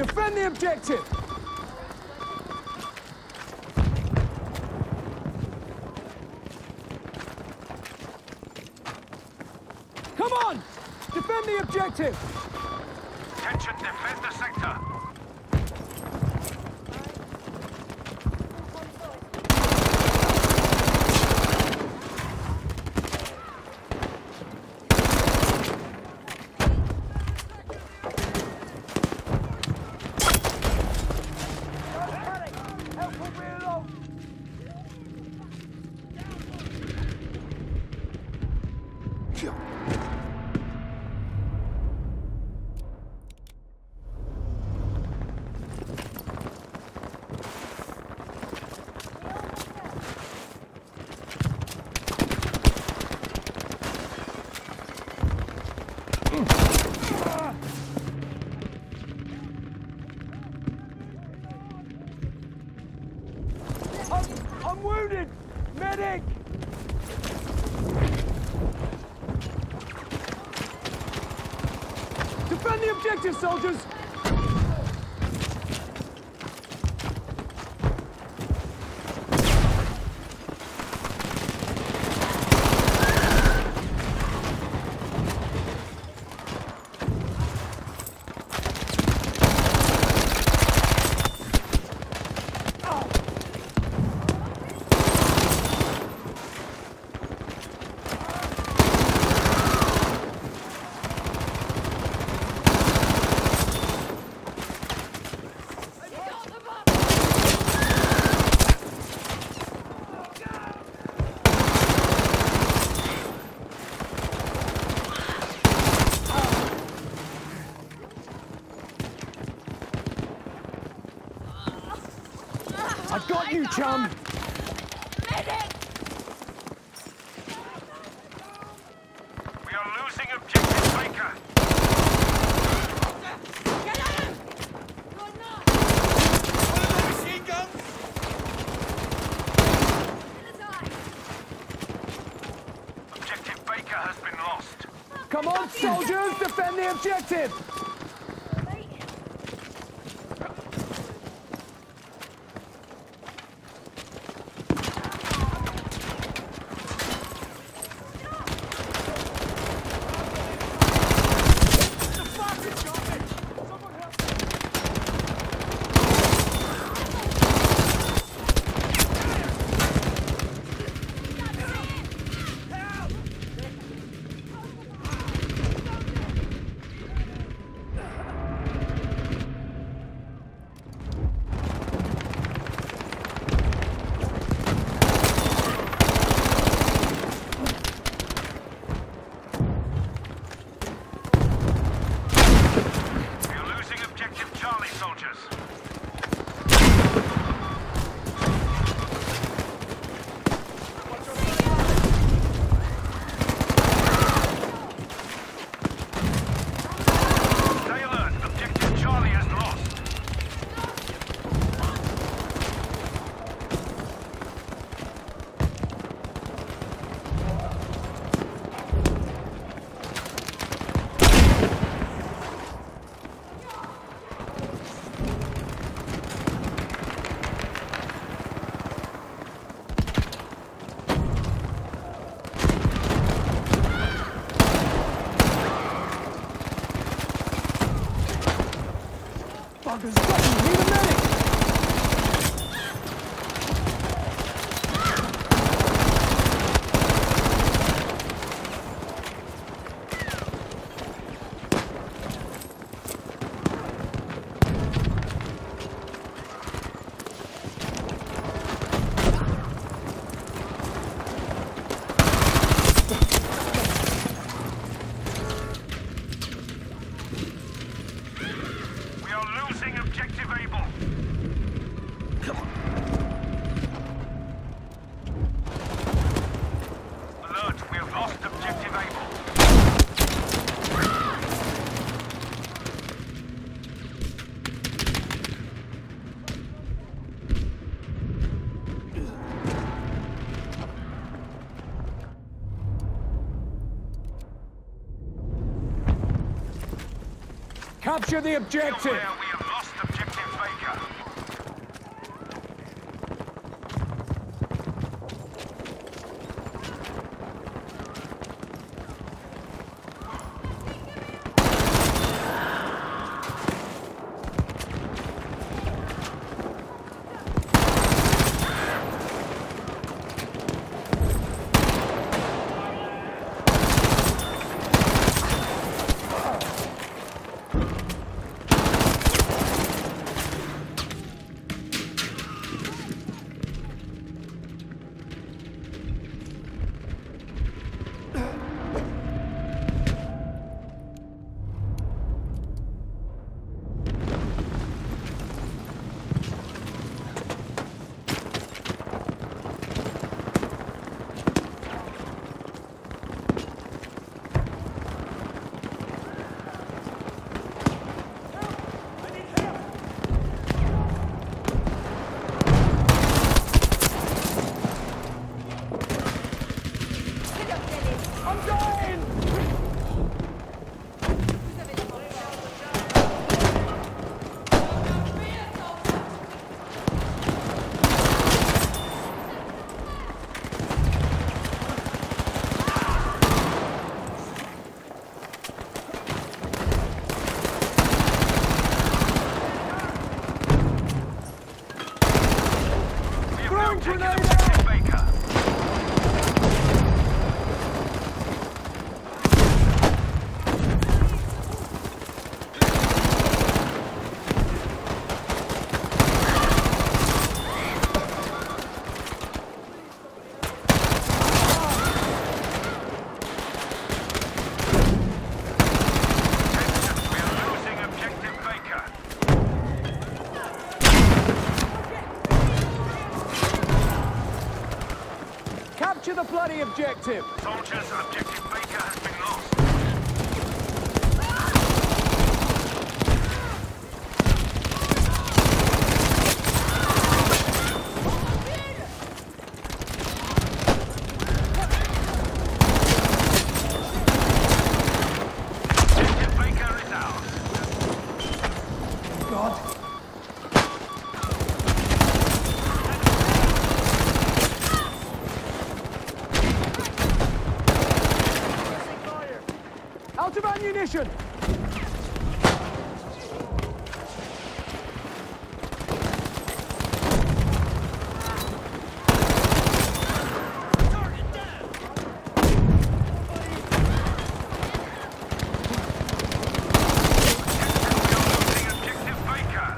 Defend the objective! Come on! Defend the objective! Attention, defend the sector! I'm wounded! Medic! Defend the objective, soldiers! I got you, chum! Medic! We are losing objective Baker! Get at him! You're not! One of the machine guns! Objective Baker has been lost. Come on, soldiers! Defend the objective! Soldiers. Stay alert. Objective Charlie is lost. Buggers, need a medic! We are losing objective Able. Alert, we have lost objective Able. Capture the objective! We have lost I'm dying! Throwing grenade out! Baker. We are losing objective Baker. Capture the bloody objective! Soldiers, objective Baker has been lost. Objective Baker is ours. God. Out of ammunition! Losing objective Baker.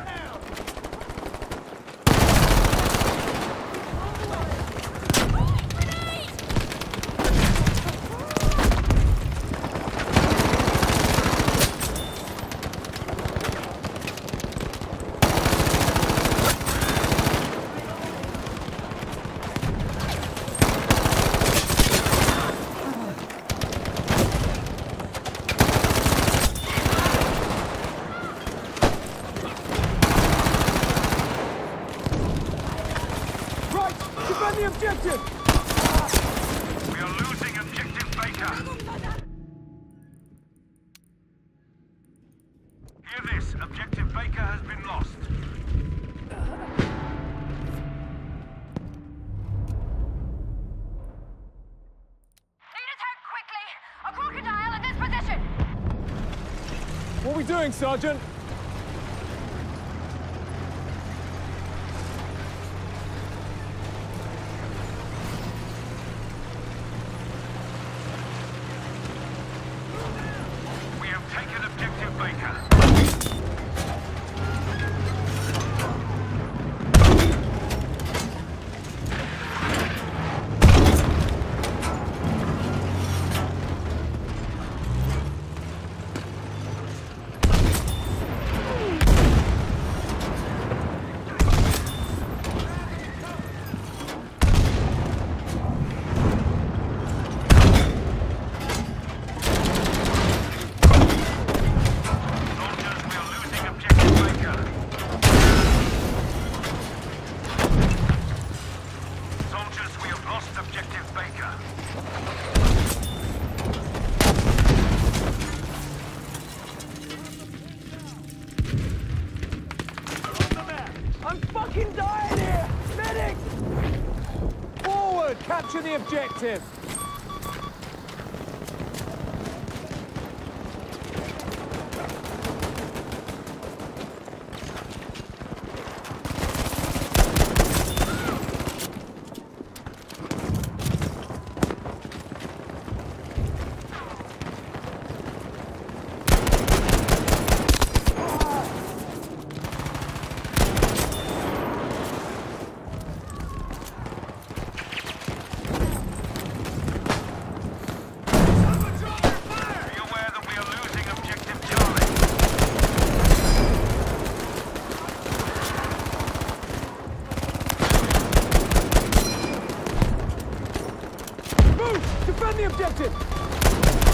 Right! Defend the objective! We are losing objective Baker. Hear this, objective Baker has been lost. Need attack quickly! A crocodile in this position! What are we doing, Sergeant? We have taken objective Baker. Soldiers, we are losing objective Baker. Soldiers, we have lost objective Baker. I'm fucking dying here! Medic! Forward! Capture the objective! Defend the objective!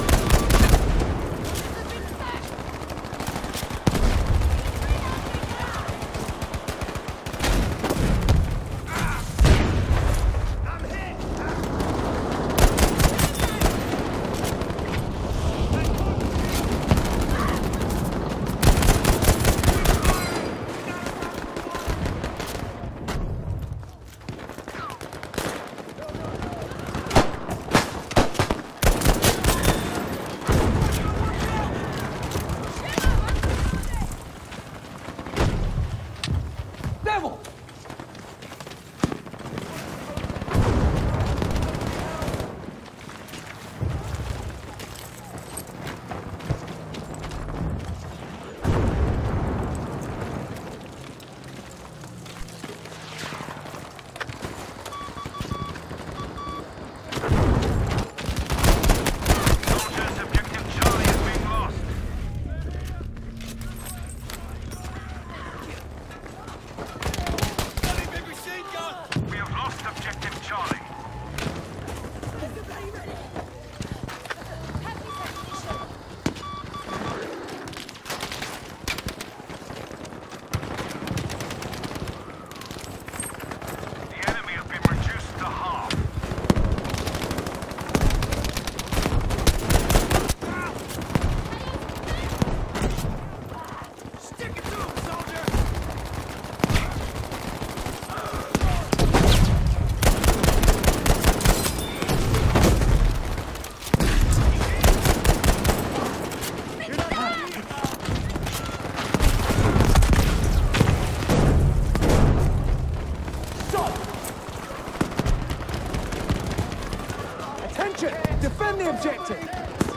objective.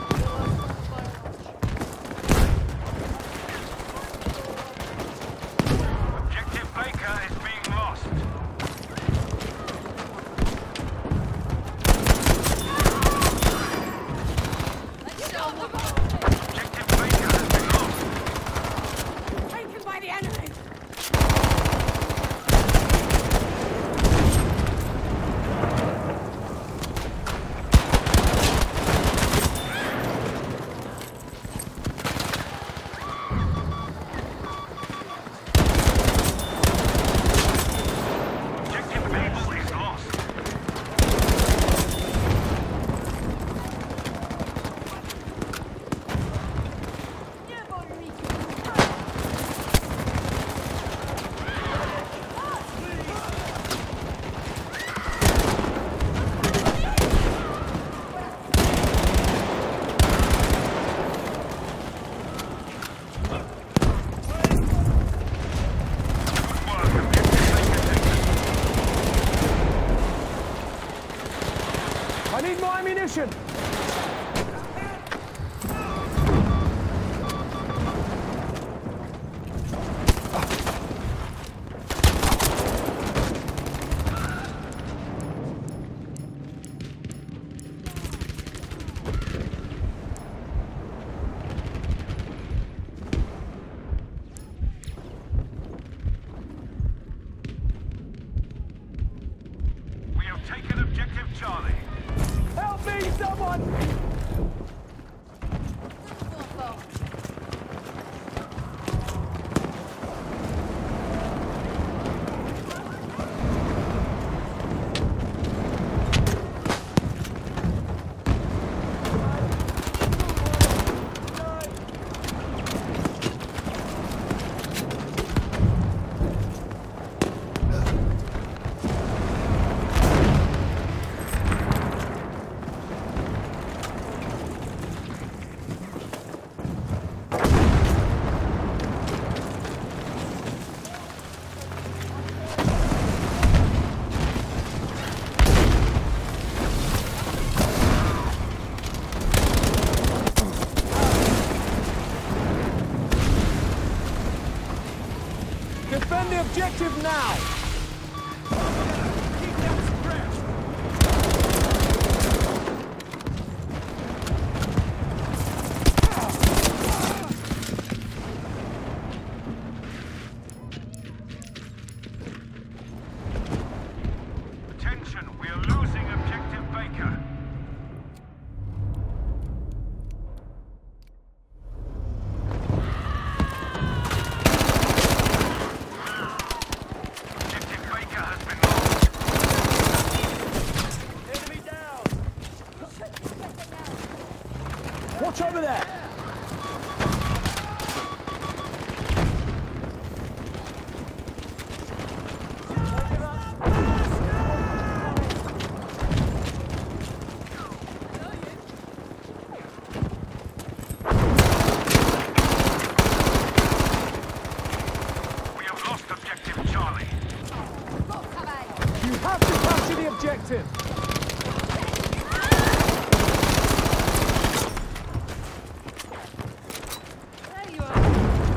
Objective Baker is being lost. Objective Baker has been lost. Taken by the enemy! Objective Able is lost. I need more ammunition. We have taken Objective Charlie. Help me, someone! Defend the objective now! Keep them suppressed. Attention, we are losing Objective Baker. Objective Baker has been lost. Enemy down. Watch over there! We have lost Objective Charlie. You have to capture the objective! There you are.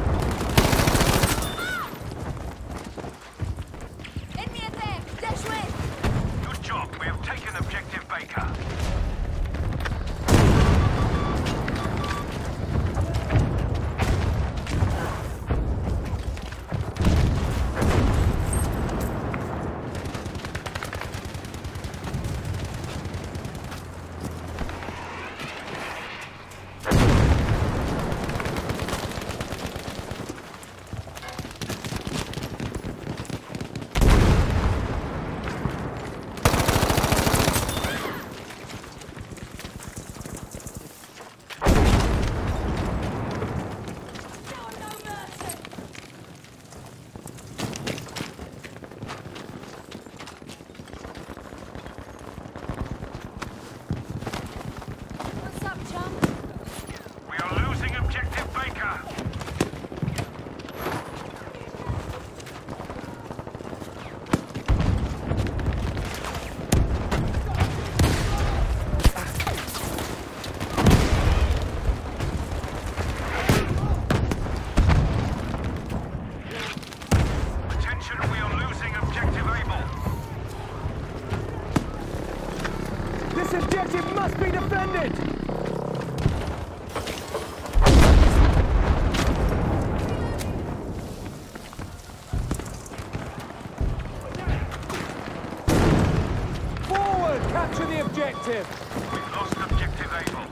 Enemy attack! Dash with! Good job, we have taken Objective Baker. spotted! Forward! Capture the objective! We've lost objective Able.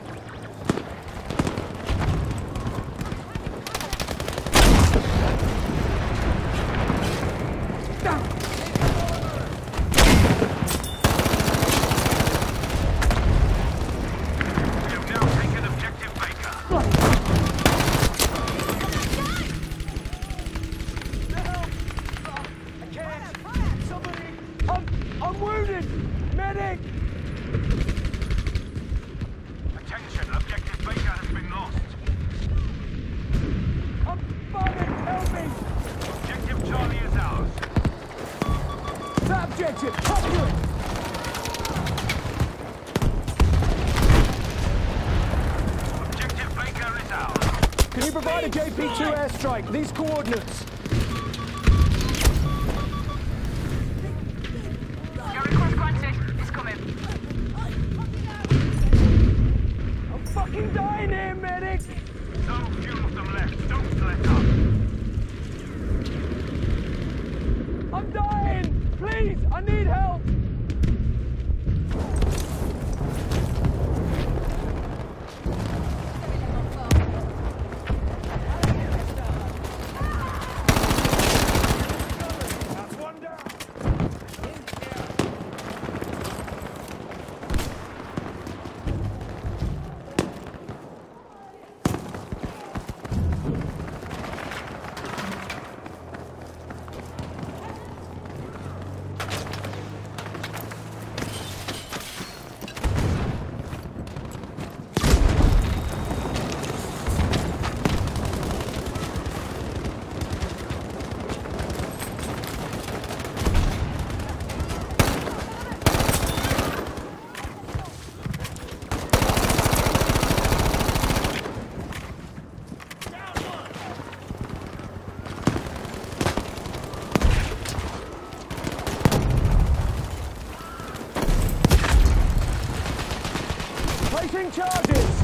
We have now taken objective Baker. I can't. Somebody. I'm wounded! Medic! Attention, objective Baker has been lost. I'm bombing! Help me! Objective Charlie is ours. That objective! Capture it! Objective Baker is ours. Can you provide a JP-2 airstrike? These coordinates. Your request granted. It's coming. I'm fucking dying here, medic! So few of them left. Don't let up. I'm dying! Please, I need help! That's one down. Placing charges!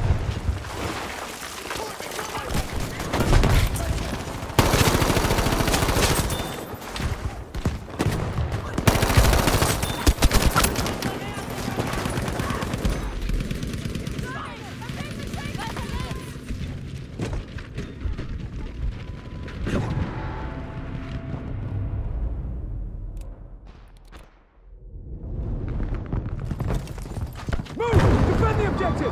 Move! Defend the objective!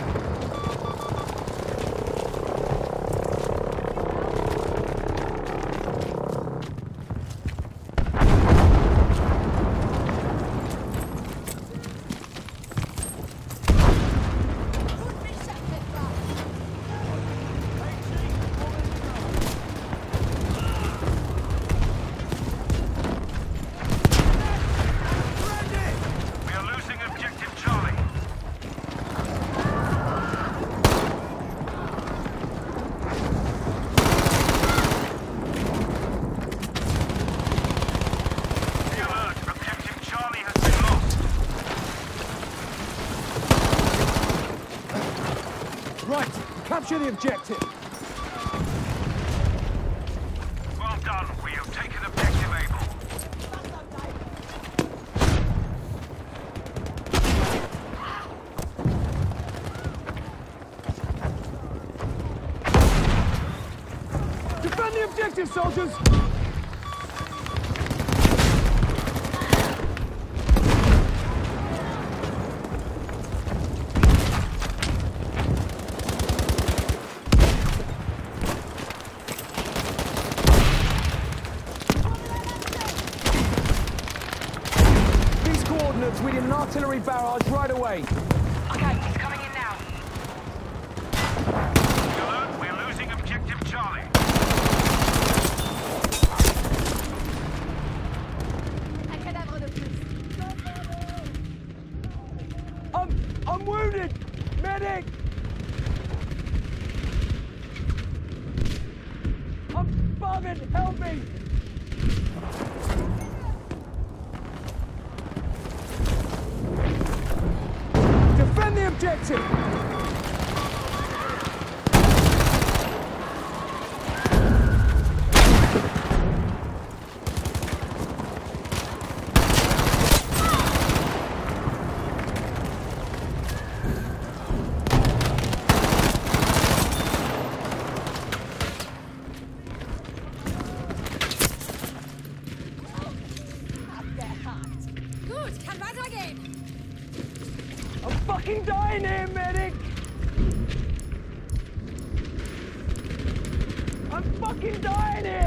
We are losing objective Charlie. Be alert. Objective Charlie has been lost. Right, capture the objective. Well done. We have taken objective Able. Defend the objective, soldiers! These coordinates, we need an artillery barrage right away. Okay, it's coming in now. Be alert. We are losing objective Charlie. I'm wounded! Medic! I'm bombing! Help me! Defend the objective! Gut, kann weitergehen. I'm fucking dying here, medic! I'm fucking dying here!